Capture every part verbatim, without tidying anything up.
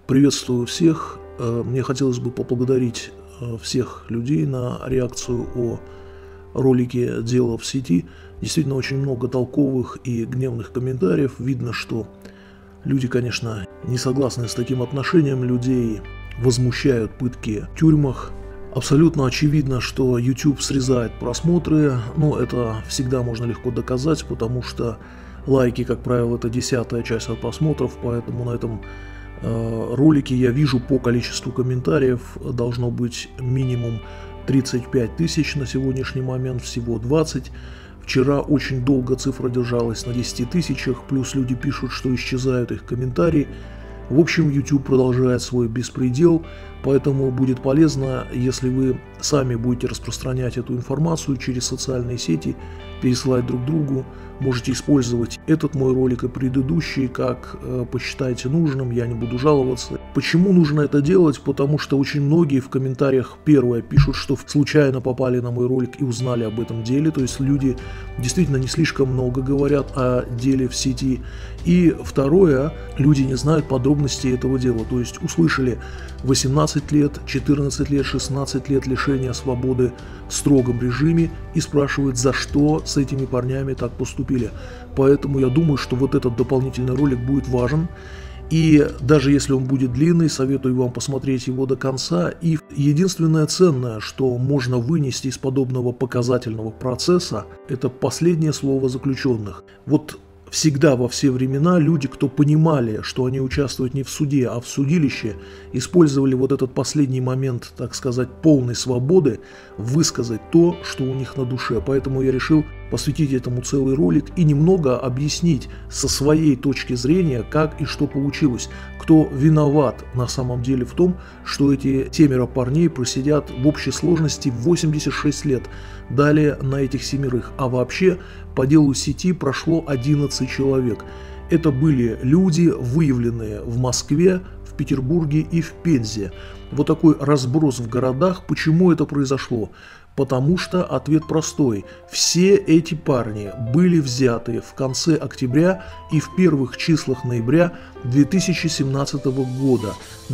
Приветствую всех. Мне хотелось бы поблагодарить всех людей на реакцию о ролике «Дело в сети». Действительно, очень много толковых и гневных комментариев. Видно, что люди, конечно, не согласны с таким отношением людей, возмущают пытки в тюрьмах. Абсолютно очевидно, что YouTube срезает просмотры, но это всегда можно легко доказать, потому что лайки, как правило, это десятая часть от просмотров, поэтому на этом э, ролике я вижу по количеству комментариев должно быть минимум тридцать пять тысяч, на сегодняшний момент всего двадцать. Вчера очень долго цифра держалась на десяти тысячах, плюс люди пишут, что исчезают их комментарии. В общем, YouTube продолжает свой беспредел, поэтому будет полезно, если вы сами будете распространять эту информацию через социальные сети, пересылать друг другу. Можете использовать этот мой ролик и предыдущий, как э, посчитаете нужным, я не буду жаловаться. Почему нужно это делать? Потому что очень многие в комментариях, первое, пишут, что случайно попали на мой ролик и узнали об этом деле, то есть люди действительно не слишком много говорят о деле в сети. И второе, люди не знают подробностей этого дела, то есть услышали восемнадцать лет, четырнадцать лет, шестнадцать лет лишения свободы в строгом режиме и спрашивают, за что с этими парнями так поступили. Поэтому я думаю, что вот этот дополнительный ролик будет важен. И даже если он будет длинный, советую вам посмотреть его до конца. И единственное ценное, что можно вынести из подобного показательного процесса, это последнее слово заключенных. Вот всегда во все времена люди, кто понимали, что они участвуют не в суде, а в судилище, использовали вот этот последний момент, так сказать, полной свободы, высказать то, что у них на душе. Поэтому я решил посвятить этому целый ролик и немного объяснить со своей точки зрения, как и что получилось, кто виноват на самом деле в том, что эти семеро парней просидят в общей сложности восемьдесят шесть лет. Далее на этих семерых. А вообще по делу сети прошло одиннадцать человек. Это были люди, выявленные в Москве, в Петербурге и в Пензе. Вот такой разброс в городах. Почему это произошло? Потому что ответ простой. Все эти парни были взяты в конце октября и в первых числах ноября две тысячи семнадцатого года,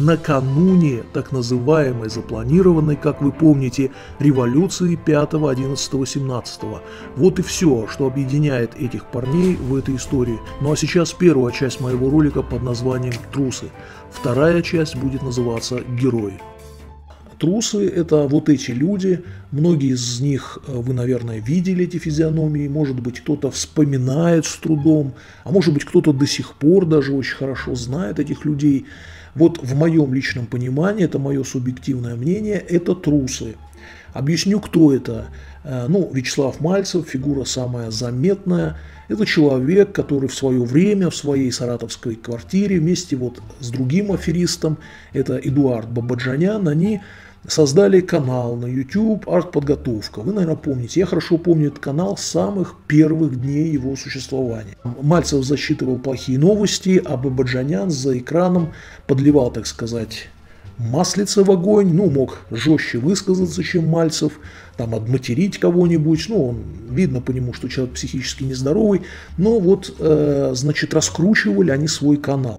накануне так называемой запланированной, как вы помните, революции пятого, одиннадцатого, семнадцатого. Вот и все, что объединяет этих парней в этой истории. Ну а сейчас первая часть моего ролика под названием «Трусы». Вторая часть будет называться «Герои». Трусы – это вот эти люди, многие из них вы, наверное, видели эти физиономии, может быть, кто-то вспоминает с трудом, а может быть, кто-то до сих пор даже очень хорошо знает этих людей. Вот в моем личном понимании, это мое субъективное мнение, это трусы. Объясню, кто это. Ну, Вячеслав Мальцев, фигура самая заметная. Это человек, который в свое время в своей саратовской квартире вместе вот с другим аферистом, это Эдуард Бабаджанян, они создали канал на YouTube «Артподготовка». Вы, наверное, помните. Я хорошо помню этот канал с самых первых дней его существования. Мальцев засчитывал плохие новости, а Бабаджанян за экраном подливал, так сказать, маслица в огонь, ну, мог жестче высказаться, чем Мальцев, там, отматерить кого-нибудь, ну, он, видно по нему, что человек психически нездоровый, но вот, э, значит, раскручивали они свой канал.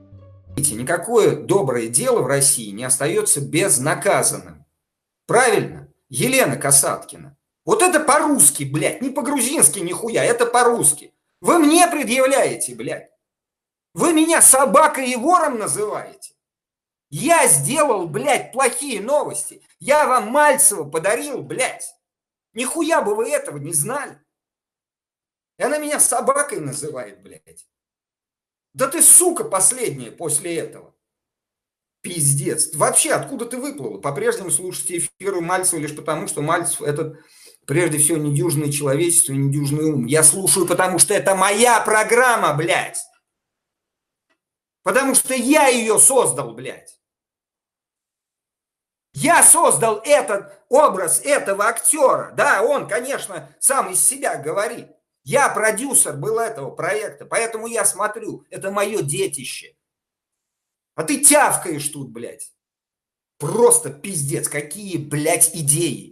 Никакое доброе дело в России не остается безнаказанным. Правильно? Елена Касаткина. Вот это по-русски, блядь, не по-грузински нихуя, это по-русски. Вы мне предъявляете, блядь. Вы меня собакой и вором называете. Я сделал, блядь, плохие новости. Я вам Мальцева подарил, блядь. Нихуя бы вы этого не знали. И она меня собакой называет, блядь. Да ты, сука, последняя после этого. Пиздец. Вообще, откуда ты выплыла? По-прежнему слушайте эфиры Мальцева лишь потому, что Мальцев – это, прежде всего, недюжное человечество и недюжный ум. Я слушаю, потому что это моя программа, блядь. Потому что я ее создал, блядь. Я создал этот образ этого актера. Да, он, конечно, сам из себя говорит. Я продюсер был этого проекта, поэтому я смотрю. Это мое детище. А ты тявкаешь тут, блядь. Просто пиздец. Какие, блядь, идеи.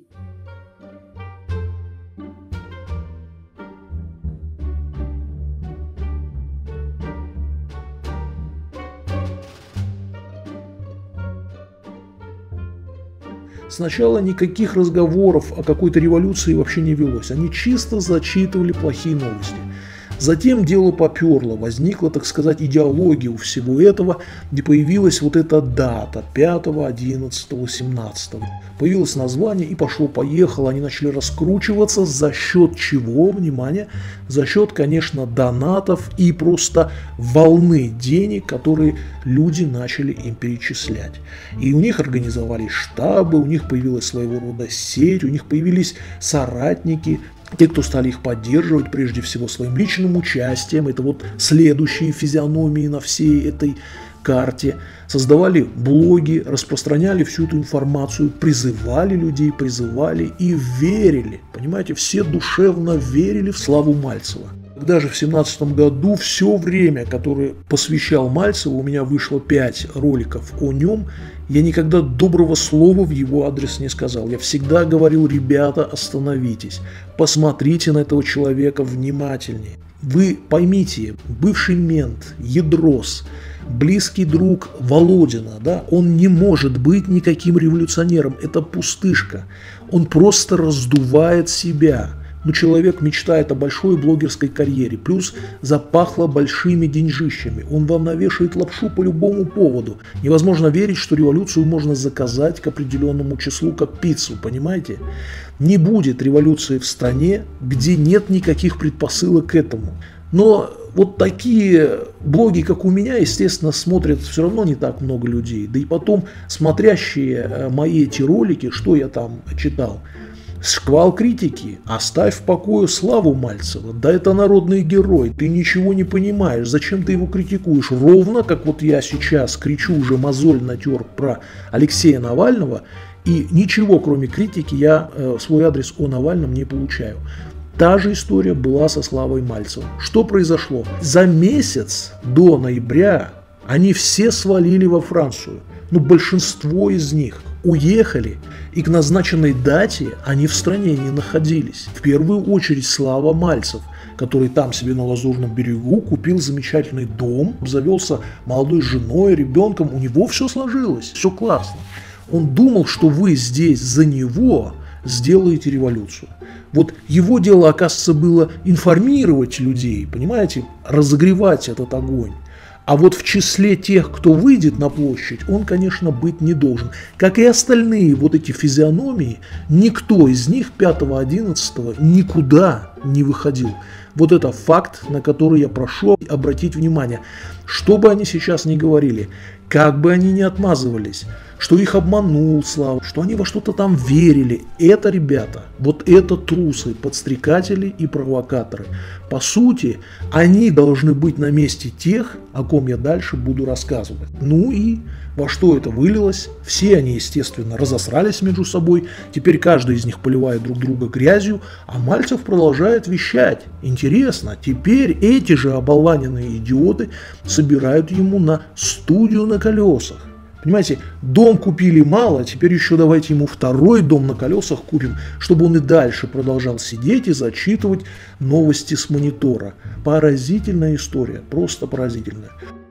Сначала никаких разговоров о какой-то революции вообще не велось. Они чисто зачитывали плохие новости. Затем дело поперло, возникла, так сказать, идеология у всего этого, где появилась вот эта дата пятого, одиннадцатого, семнадцатого. Появилось название и пошло-поехало, они начали раскручиваться за счет чего, внимание, за счет, конечно, донатов и просто волны денег, которые люди начали им перечислять. И у них организовались штабы, у них появилась своего рода сеть, у них появились соратники, те, кто стали их поддерживать, прежде всего, своим личным участием, это вот следующие физиономии на всей этой карте, создавали блоги, распространяли всю эту информацию, призывали людей, призывали и верили, понимаете, все душевно верили в славу Мальцева. Когда же в семнадцатом году все время, которое посвящал Мальцеву, у меня вышло пять роликов о нем, я никогда доброго слова в его адрес не сказал. Я всегда говорил: ребята, остановитесь, посмотрите на этого человека внимательнее. Вы поймите, бывший мент, Ядрос, близкий друг Володина, да, он не может быть никаким революционером, это пустышка, он просто раздувает себя. Но человек мечтает о большой блогерской карьере, плюс запахло большими деньжищами. Он вам навешает лапшу по любому поводу. Невозможно верить, что революцию можно заказать к определенному числу, как пиццу, понимаете? Не будет революции в стране, где нет никаких предпосылок к этому. Но вот такие блоги, как у меня, естественно, смотрят все равно не так много людей. Да и потом, смотрящие мои эти ролики, что я там читал, шквал критики: оставь в покое славу Мальцева, да это народный герой, ты ничего не понимаешь, зачем ты его критикуешь? Ровно как вот я сейчас кричу, уже мозоль натер про Алексея Навального, и ничего кроме критики я э, свой адрес о Навальном не получаю. Та же история была со Славой Мальцевым. Что произошло? За месяц до ноября они все свалили во Францию, ну большинство из них уехали, и к назначенной дате они в стране не находились. В первую очередь Слава Мальцев, который там себе на Лазурном берегу купил замечательный дом, обзавелся молодой женой, ребенком, у него все сложилось, все классно. Он думал, что вы здесь за него сделаете революцию. Вот его дело, оказывается, было информировать людей, понимаете, разогревать этот огонь. А вот в числе тех, кто выйдет на площадь, он, конечно, быть не должен. Как и остальные вот эти физиономии, никто из них пятого-одиннадцатого никуда не выходил. Вот это факт, на который я прошу обратить внимание. Что бы они сейчас ни говорили, как бы они ни отмазывались, что их обманул Слава, что они во что-то там верили, это, ребята, вот это трусы, подстрекатели и провокаторы. По сути, они должны быть на месте тех, о ком я дальше буду рассказывать. Ну и во что это вылилось? Все они, естественно, разосрались между собой, теперь каждый из них поливает друг друга грязью, а Мальцев продолжает вещать. Интересно, теперь эти же оболваненные идиоты собирают ему на студию на колесах. Понимаете, дом купили мало, теперь еще давайте ему второй дом на колесах купим, чтобы он и дальше продолжал сидеть и зачитывать новости с монитора. Поразительная история, просто поразительная.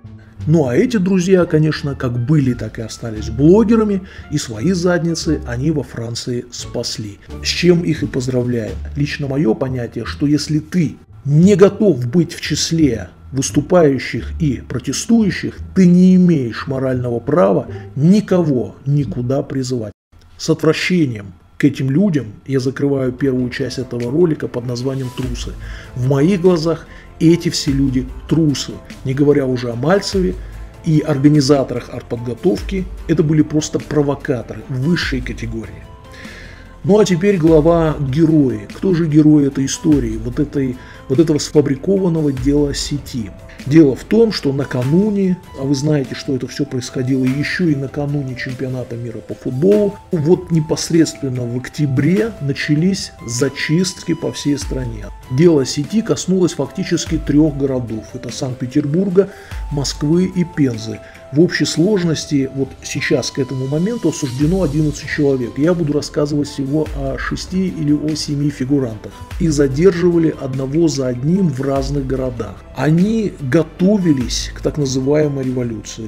Ну а эти друзья, конечно, как были, так и остались блогерами, и свои задницы они во Франции спасли. С чем их и поздравляю. Лично мое понятие, что если ты не готов быть в числе выступающих и протестующих, ты не имеешь морального права никого никуда призывать. С отвращением к этим людям я закрываю первую часть этого ролика под названием «Трусы». В моих глазах эти все люди трусы, не говоря уже о Мальцеве и организаторах артподготовки, это были просто провокаторы высшей категории. Ну а теперь глава герои. Кто же герой этой истории, вот, этой, вот этого сфабрикованного дела сети? Дело в том, что накануне, а вы знаете, что это все происходило еще и накануне чемпионата мира по футболу, вот непосредственно в октябре начались зачистки по всей стране. Дело сети коснулось фактически трех городов. Это Санкт-Петербурга, Москвы и Пензы. В общей сложности вот сейчас к этому моменту осуждено одиннадцать человек. Я буду рассказывать всего о шести или о семи фигурантах. Их задерживали одного за одним в разных городах. Они готовились к так называемой революции.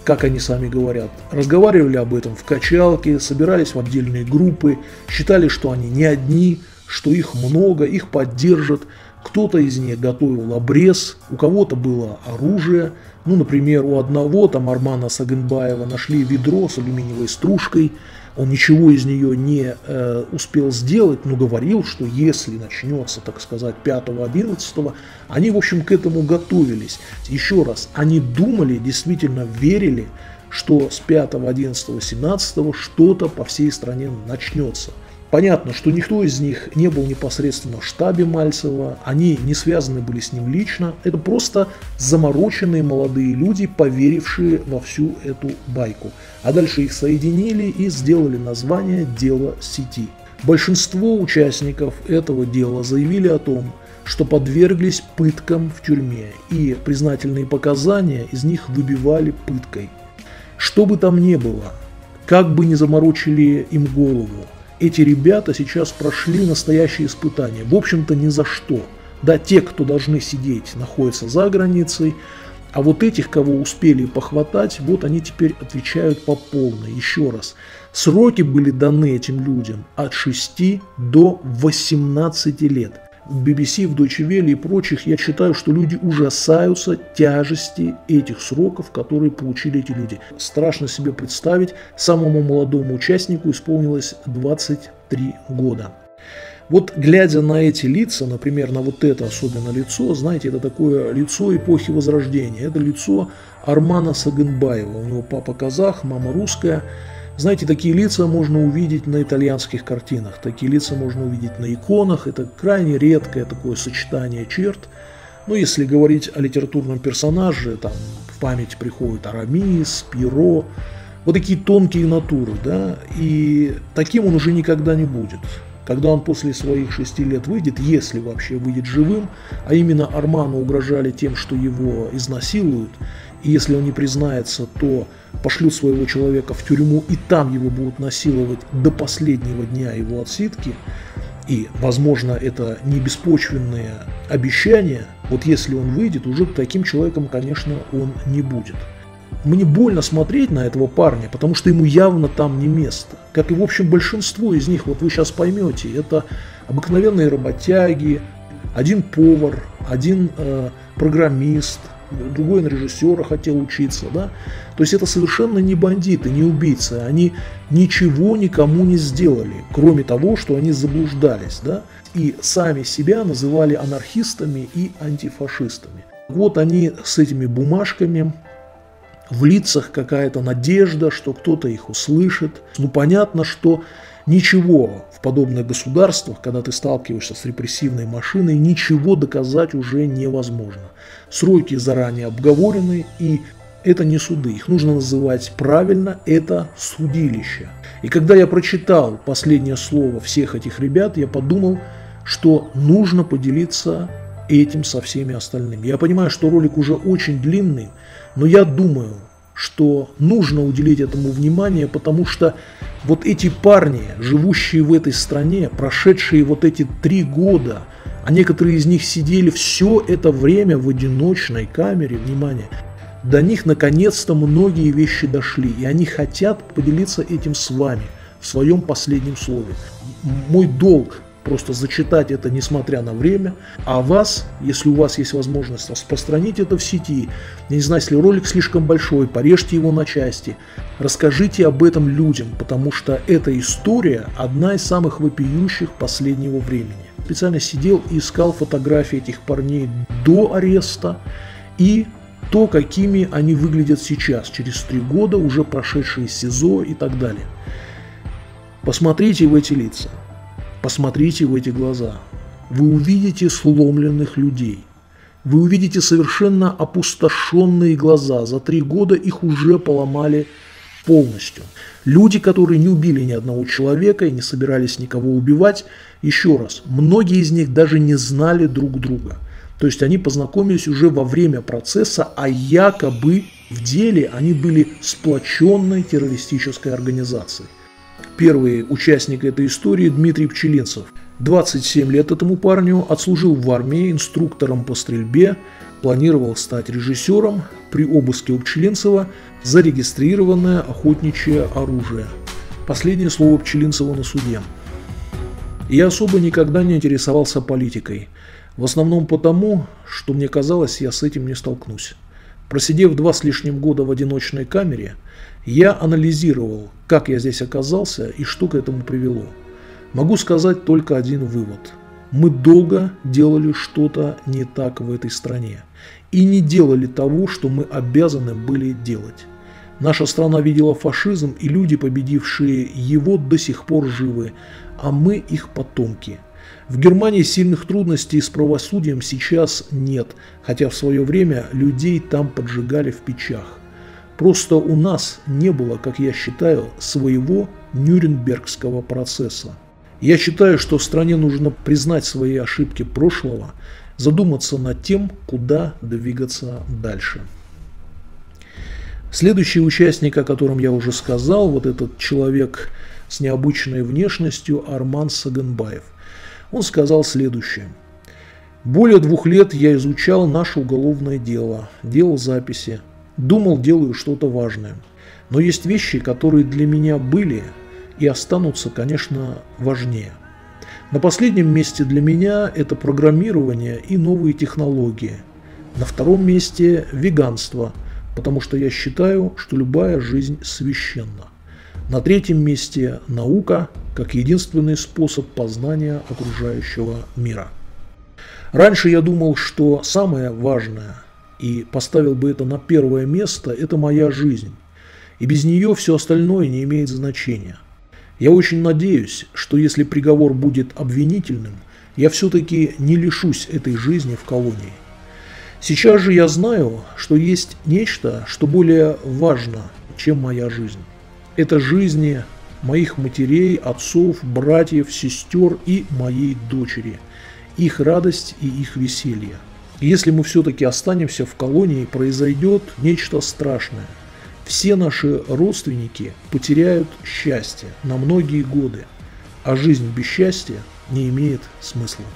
как они сами говорят, разговаривали об этом в качалке, собирались в отдельные группы, считали, что они не одни, что их много, их поддержат. Кто-то из них готовил обрез, у кого-то было оружие. Ну, например, у одного, там Армана Сагынбаева, нашли ведро с алюминиевой стружкой. Он ничего из нее не э, успел сделать, но говорил, что если начнется, так сказать, пятого-одиннадцатого, они, в общем, к этому готовились. Еще раз, они думали, действительно верили, что с пятого, одиннадцатого, семнадцатого что-то по всей стране начнется. Понятно, что никто из них не был непосредственно в штабе Мальцева, они не связаны были с ним лично, это просто замороченные молодые люди, поверившие во всю эту байку. А дальше их соединили и сделали название «Дело сети». Большинство участников этого дела заявили о том, что подверглись пыткам в тюрьме, и признательные показания из них выбивали пыткой. Что бы там ни было, как бы ни заморочили им голову, эти ребята сейчас прошли настоящие испытания, в общем-то ни за что. Да, те, кто должны сидеть, находятся за границей, а вот этих, кого успели похватать, вот они теперь отвечают по полной. Еще раз, сроки были даны этим людям от шести до восемнадцати лет. В би би си, в Deutsche Welle и прочих я читаю, что люди ужасаются тяжести этих сроков, которые получили эти люди. Страшно себе представить, самому молодому участнику исполнилось двадцать три года. Вот глядя на эти лица, например, на вот это особенно лицо, знаете, это такое лицо эпохи Возрождения, это лицо Армана Сагынбаева, у него папа казах, мама русская. Знаете, такие лица можно увидеть на итальянских картинах, такие лица можно увидеть на иконах, это крайне редкое такое сочетание черт. Но если говорить о литературном персонаже, там в память приходит Арамис, Пьеро, вот такие тонкие натуры, да, и таким он уже никогда не будет. Когда он после своих шести лет выйдет, если вообще выйдет живым, а именно Арману угрожали тем, что его изнасилуют, и если он не признается, то пошлют своего человека в тюрьму, и там его будут насиловать до последнего дня его отсидки, и, возможно, это не беспочвенные обещания, вот если он выйдет, уже таким человеком, конечно, он не будет. Мне больно смотреть на этого парня, потому что ему явно там не место. Как и, в общем, большинство из них, вот вы сейчас поймете, это обыкновенные работяги, один повар, один э, программист, другой на режиссера хотел учиться, да. То есть это совершенно не бандиты, не убийцы, они ничего никому не сделали, кроме того, что они заблуждались, да, и сами себя называли анархистами и антифашистами. Вот они с этими бумажками, в лицах какая-то надежда, что кто-то их услышит. Ну, понятно, что ничего в подобных государствах, когда ты сталкиваешься с репрессивной машиной, ничего доказать уже невозможно. Сроки заранее обговорены, и это не суды. Их нужно называть правильно, это судилище. И когда я прочитал последнее слово всех этих ребят, я подумал, что нужно поделиться этим со всеми остальными. Я понимаю, что ролик уже очень длинный, но я думаю, что нужно уделить этому внимание, потому что вот эти парни, живущие в этой стране, прошедшие вот эти три года, а некоторые из них сидели все это время в одиночной камере, внимание, до них наконец-то многие вещи дошли, и они хотят поделиться этим с вами в своем последнем слове. Мой долг просто зачитать это, несмотря на время, а вас, если у вас есть возможность распространить это в сети, я не знаю, если ролик слишком большой, порежьте его на части, расскажите об этом людям, потому что эта история одна из самых вопиющих последнего времени. Специально сидел и искал фотографии этих парней до ареста и то, какими они выглядят сейчас, через три года, уже прошедшие СИЗО и так далее. Посмотрите в эти лица. Посмотрите в эти глаза. Вы увидите сломленных людей. Вы увидите совершенно опустошенные глаза. За три года их уже поломали полностью. Люди, которые не убили ни одного человека и не собирались никого убивать, еще раз, многие из них даже не знали друг друга. То есть они познакомились уже во время процесса, а якобы в деле они были сплоченной террористической организацией. Первый участник этой истории Дмитрий Пчелинцев. двадцать семь лет этому парню, отслужил в армии инструктором по стрельбе, планировал стать режиссером, при обыске у Пчелинцева зарегистрированное охотничье оружие. Последнее слово Пчелинцева на суде. Я особо никогда не интересовался политикой. В основном потому, что мне казалось, я с этим не столкнусь. Просидев два с лишним года в одиночной камере, я анализировал, как я здесь оказался и что к этому привело. Могу сказать только один вывод. Мы долго делали что-то не так в этой стране. И не делали того, что мы обязаны были делать. Наша страна видела фашизм, и люди, победившие его, до сих пор живы, а мы их потомки. В Германии сильных трудностей с правосудием сейчас нет, хотя в свое время людей там поджигали в печах. Просто у нас не было, как я считаю, своего Нюрнбергского процесса. Я считаю, что в стране нужно признать свои ошибки прошлого, задуматься над тем, куда двигаться дальше. Следующий участник, о котором я уже сказал, вот этот человек с необычной внешностью, Арман Саганбаев. Он сказал следующее. Более двух лет я изучал наше уголовное дело, делал записи, думал, делаю что-то важное. Но есть вещи, которые для меня были и останутся, конечно, важнее. На последнем месте для меня это программирование и новые технологии. На втором месте веганство, потому что я считаю, что любая жизнь священна. На третьем месте наука, как единственный способ познания окружающего мира. Раньше я думал, что самое важное, и поставил бы это на первое место, это моя жизнь. И без нее все остальное не имеет значения. Я очень надеюсь, что если приговор будет обвинительным, я все-таки не лишусь этой жизни в колонии. Сейчас же я знаю, что есть нечто, что более важно, чем моя жизнь. Это жизни моих матерей, отцов, братьев, сестер и моей дочери, их радость и их веселье. И если мы все-таки останемся в колонии, произойдет нечто страшное. Все наши родственники потеряют счастье на многие годы, а жизнь без счастья не имеет смысла.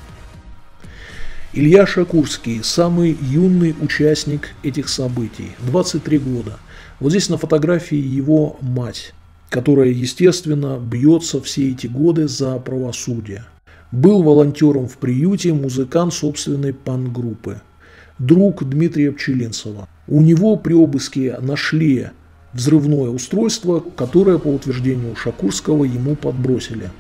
Илья Шакурский, самый юный участник этих событий, двадцать три года. Вот здесь на фотографии его мать, которая, естественно, бьется все эти годы за правосудие. Был волонтером в приюте, музыкант собственной панк-группы. Друг Дмитрия Пчелинцева. У него при обыске нашли взрывное устройство, которое, по утверждению Шакурского, ему подбросили.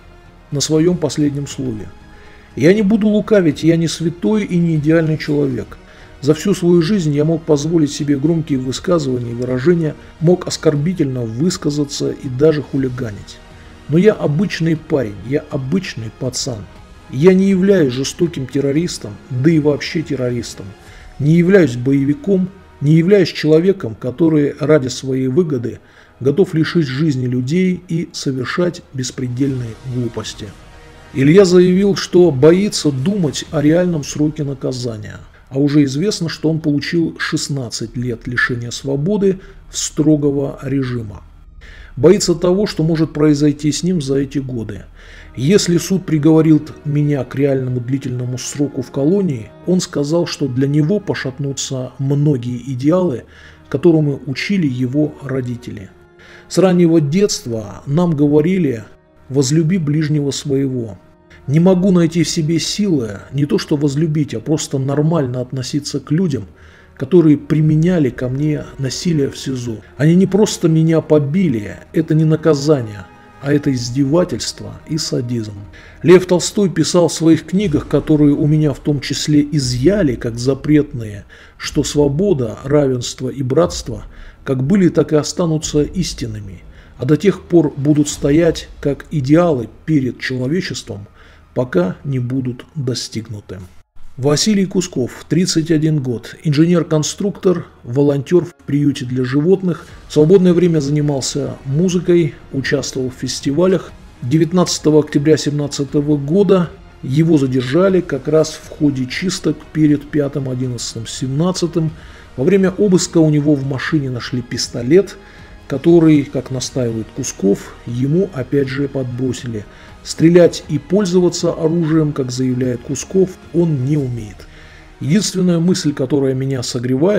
На своем последнем слове. Я не буду лукавить, я не святой и не идеальный человек. За всю свою жизнь я мог позволить себе громкие высказывания и выражения, мог оскорбительно высказаться и даже хулиганить. Но я обычный парень, я обычный пацан. Я не являюсь жестоким террористом, да и вообще террористом. Не являюсь боевиком, не являюсь человеком, который ради своей выгоды готов лишить жизни людей и совершать беспредельные глупости. Илья заявил, что боится думать о реальном сроке наказания. А уже известно, что он получил шестнадцать лет лишения свободы строгого режима. Боится того, что может произойти с ним за эти годы. Если суд приговорил меня к реальному длительному сроку в колонии, он сказал, что для него пошатнутся многие идеалы, которыми учили его родители. С раннего детства нам говорили «возлюби ближнего своего». Не могу найти в себе силы не то что возлюбить, а просто нормально относиться к людям, которые применяли ко мне насилие в СИЗО. Они не просто меня побили, это не наказание, а это издевательство и садизм. Лев Толстой писал в своих книгах, которые у меня в том числе изъяли как запретные, что свобода, равенство и братство как были, так и останутся истинными, а до тех пор будут стоять как идеалы перед человечеством, пока не будут достигнуты. Василий Кусков, тридцать один год, инженер-конструктор, волонтер в приюте для животных. В свободное время занимался музыкой, участвовал в фестивалях. девятнадцатого октября две тысячи семнадцатого года его задержали как раз в ходе чисток перед пятым одиннадцатым семнадцатым. Во время обыска у него в машине нашли пистолет, который, как настаивает Кусков, ему опять же подбросили. Стрелять и пользоваться оружием, как заявляет Кусков, он не умеет. Единственная мысль, которая меня согревает,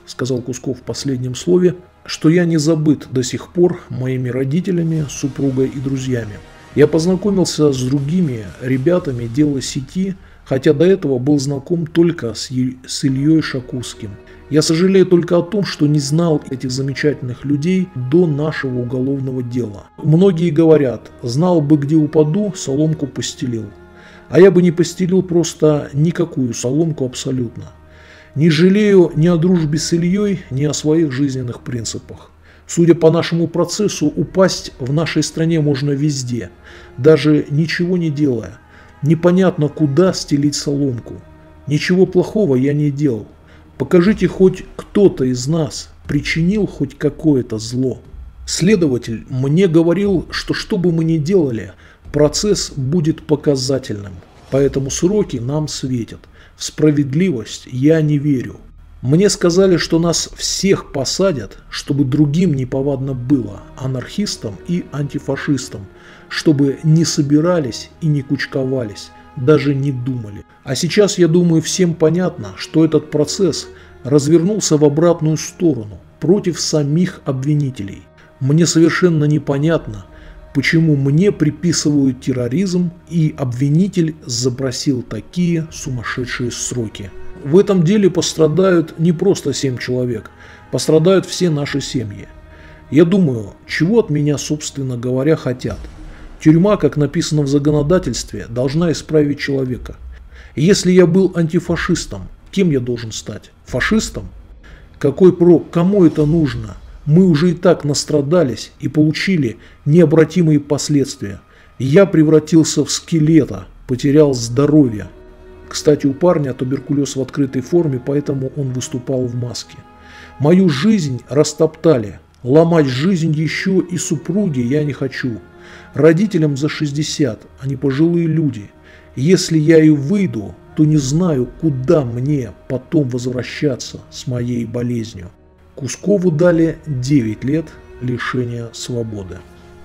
— сказал Кусков в последнем слове, — что я не забыт до сих пор моими родителями, супругой и друзьями. Я познакомился с другими ребятами дела сети, хотя до этого был знаком только с, Е- с Ильей Шакурским. Я сожалею только о том, что не знал этих замечательных людей до нашего уголовного дела. Многие говорят: знал бы, где упаду, соломку постелил. А я бы не постелил просто никакую соломку абсолютно. Не жалею ни о дружбе с Ильей, ни о своих жизненных принципах. Судя по нашему процессу, упасть в нашей стране можно везде, даже ничего не делая. Непонятно, куда стелить соломку. Ничего плохого я не делал. Покажите, хоть кто-то из нас причинил хоть какое-то зло. Следователь мне говорил, что что бы мы ни делали, процесс будет показательным, поэтому сроки нам светят. В справедливость я не верю. Мне сказали, что нас всех посадят, чтобы другим неповадно было, анархистам и антифашистам, чтобы не собирались и не кучковались, даже не думали. А сейчас, я думаю, всем понятно, что этот процесс развернулся в обратную сторону, против самих обвинителей. Мне совершенно непонятно, почему мне приписывают терроризм, и обвинитель запросил такие сумасшедшие сроки. В этом деле пострадают не просто семь человек, пострадают все наши семьи. Я думаю, чего от меня, собственно говоря, хотят. Тюрьма, как написано в законодательстве, должна исправить человека. Если я был антифашистом, кем я должен стать? Фашистом? Какой прок? Кому это нужно? Мы уже и так настрадались и получили необратимые последствия. Я превратился в скелета, потерял здоровье. Кстати, у парня туберкулез в открытой форме, поэтому он выступал в маске. Мою жизнь растоптали. Ломать жизнь еще и супруге я не хочу. Родителям за шестьдесят, они пожилые люди. Если я и выйду, то не знаю, куда мне потом возвращаться с моей болезнью. Кускову дали девять лет лишения свободы.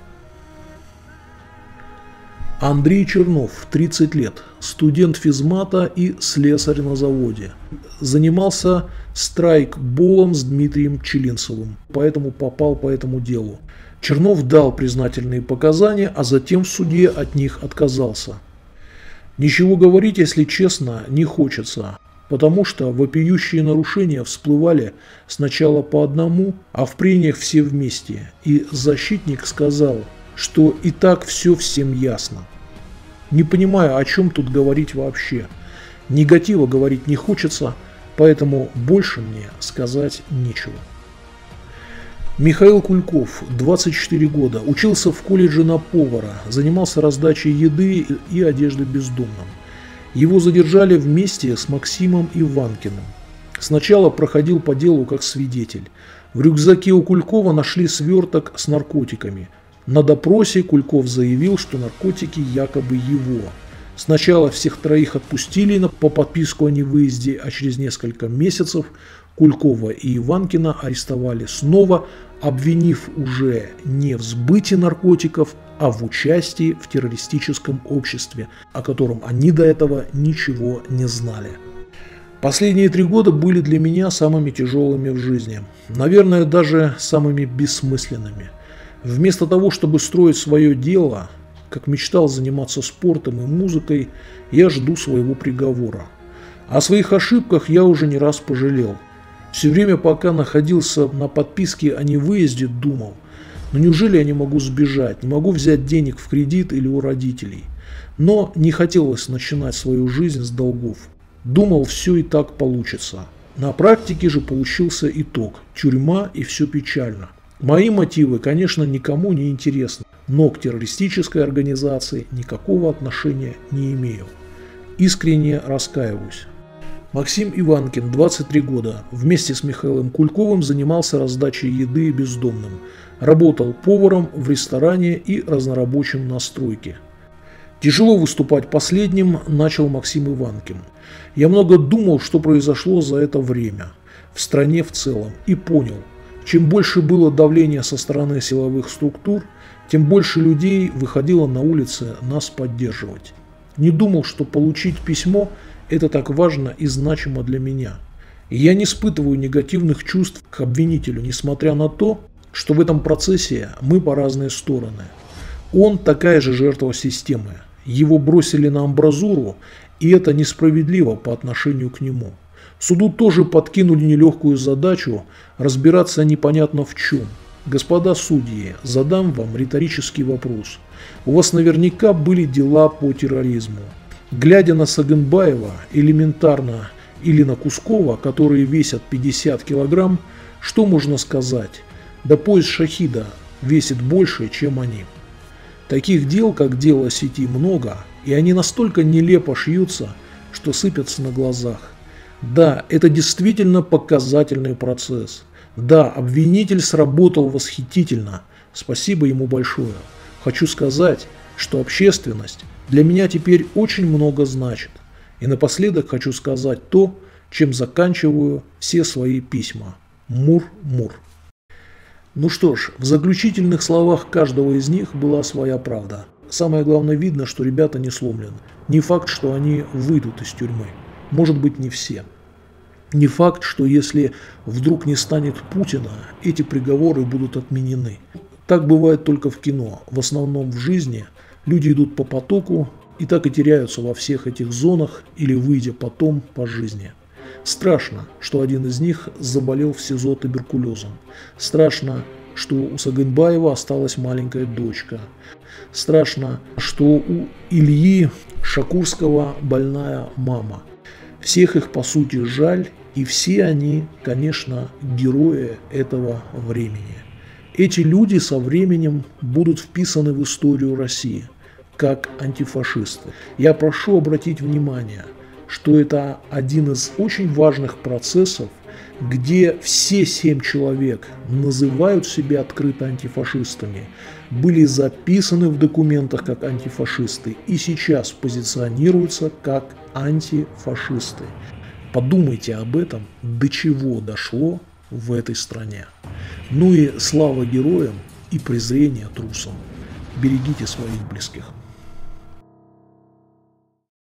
Андрей Чернов, тридцать лет, студент физмата и слесарь на заводе. Занимался страйкболом с Дмитрием Челинцевым, поэтому попал по этому делу. Чернов дал признательные показания, а затем в суде от них отказался. Ничего говорить, если честно, не хочется, потому что вопиющие нарушения всплывали сначала по одному, а в прениях все вместе, и защитник сказал, что и так все всем ясно. Не понимаю, о чем тут говорить вообще. Негатива говорить не хочется, поэтому больше мне сказать нечего. Михаил Кульков, двадцать четыре года, учился в колледже на повара, занимался раздачей еды и одежды бездомным. Его задержали вместе с Максимом Иванкиным. Сначала проходил по делу как свидетель. В рюкзаке у Кулькова нашли сверток с наркотиками. На допросе Кульков заявил, что наркотики якобы его. Сначала всех троих отпустили по подписку о невыезде, а через несколько месяцев Кулькова и Иванкина арестовали снова, обвинив уже не в сбытии наркотиков, а в участии в террористическом обществе, о котором они до этого ничего не знали. Последние три года были для меня самыми тяжелыми в жизни, наверное, даже самыми бессмысленными. Вместо того, чтобы строить свое дело, как мечтал заниматься спортом и музыкой, я жду своего приговора. О своих ошибках я уже не раз пожалел. Все время, пока находился на подписке о невыезде, думал, ну неужели я не могу сбежать, не могу взять денег в кредит или у родителей. Но не хотелось начинать свою жизнь с долгов. Думал, все и так получится. На практике же получился итог – тюрьма, и все печально. Мои мотивы, конечно, никому не интересны, но к террористической организации никакого отношения не имею. Искренне раскаиваюсь. Максим Иванкин, двадцать три года, вместе с Михаилом Кульковым занимался раздачей еды бездомным. Работал поваром в ресторане и разнорабочим на стройке. Тяжело выступать последним начал Максим Иванкин. Я много думал, что произошло за это время, в стране в целом, и понял, чем больше было давления со стороны силовых структур, тем больше людей выходило на улицы нас поддерживать. Не думал, что получить письмо – это так важно и значимо для меня. И я не испытываю негативных чувств к обвинителю, несмотря на то, что в этом процессе мы по разные стороны. Он такая же жертва системы. Его бросили на амбразуру, и это несправедливо по отношению к нему. Суду тоже подкинули нелегкую задачу разбираться непонятно в чем. Господа судьи, задам вам риторический вопрос. У вас наверняка были дела по терроризму. Глядя на Сагынбаева, элементарно, или на Кускова, которые весят пятьдесят килограмм, что можно сказать? Да пояс шахида весит больше, чем они. Таких дел, как дело сети, много, и они настолько нелепо шьются, что сыпятся на глазах. Да, это действительно показательный процесс. Да, обвинитель сработал восхитительно. Спасибо ему большое. Хочу сказать, что общественность для меня теперь очень много значит. И напоследок хочу сказать то, чем заканчиваю все свои письма. Мур-мур. Ну что ж, в заключительных словах каждого из них была своя правда. Самое главное, видно, что ребята не сломлены. Не факт, что они выйдут из тюрьмы. Может быть, не все. Не факт, что если вдруг не станет Путина, эти приговоры будут отменены. Так бывает только в кино. В основном в жизни люди идут по потоку и так и теряются во всех этих зонах или выйдя потом по жизни. Страшно, что один из них заболел в СИЗО туберкулезом. Страшно, что у Сагынбаева осталась маленькая дочка. Страшно, что у Ильи Шакурского больная мама. Всех их по сути жаль, и все они, конечно, герои этого времени. Эти люди со временем будут вписаны в историю России как антифашисты. Я прошу обратить внимание, что это один из очень важных процессов, где все семь человек называют себя открыто антифашистами, были записаны в документах как антифашисты и сейчас позиционируются как антифашисты. Подумайте об этом, до чего дошло в этой стране. Ну и слава героям и презрение трусам. Берегите своих близких.